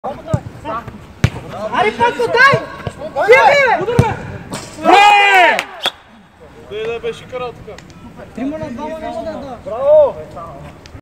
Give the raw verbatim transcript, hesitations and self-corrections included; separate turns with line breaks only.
Ари, Панко, дай! Бие, бе!
Браво! Къде да беше карал така?
Трима на двама няма да е, да.
Браво!